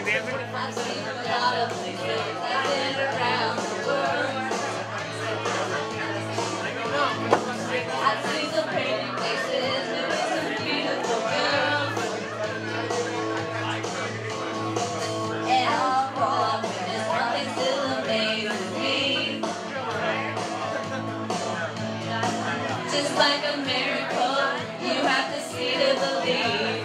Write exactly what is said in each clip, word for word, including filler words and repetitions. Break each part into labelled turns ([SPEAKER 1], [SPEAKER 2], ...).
[SPEAKER 1] I've seen a lot of places I've been around the world. I've seen some pretty places with some beautiful girls. And all wrong, there's one thing still amazes me. Just like a miracle, you have to see to believe.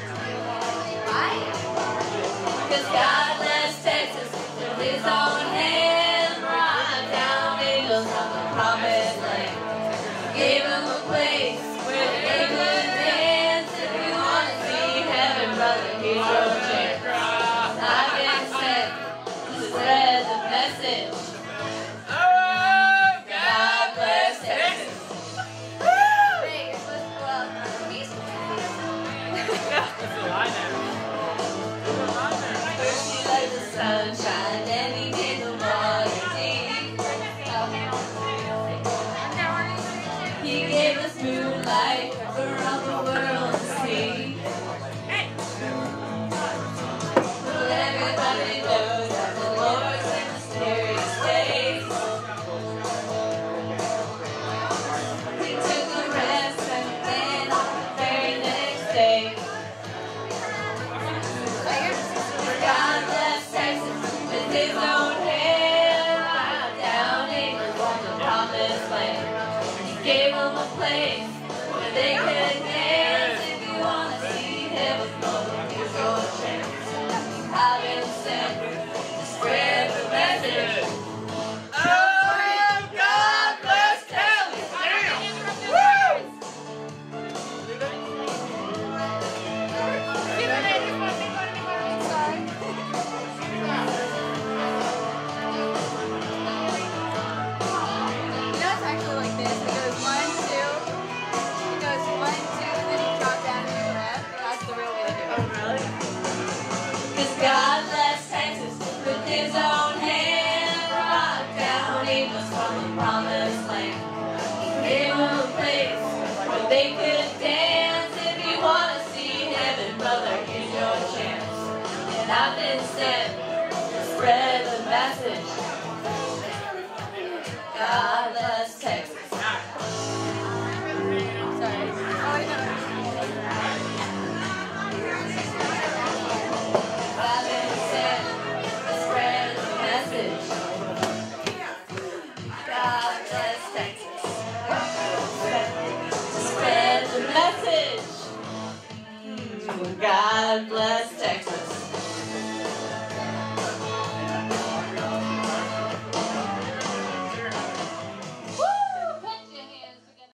[SPEAKER 1] Cause God bless Texas with his own hand, brought down angels from the promised land. Gave them a place where they could dance. If you want to see heaven, brother, here's your chance. I've been sent to spread the message. God bless Texas. Hey, you're supposed to go out for me. That's a lie now. First he let the sunshine, then he did the water deep. He gave us moonlight for all the world to see. Well, everybody knows that the Lord's in mysterious ways. He took a rest and then on the very next day. God bless Texas with his own hand, brought down angels from the promised land. He gave them a place where they could dance. If you want to see heaven, brother, here's your chance. I've been sent to spread the message. Oh, God bless Texas! Woo! God bless Texas with his own hand, brought down angels from the promised land. He gave them a place where they could dance. If you want to see heaven, brother, here's your chance. And I've been sent to spread the message. God bless Texas. Sorry. Oh, I know. God bless Texas.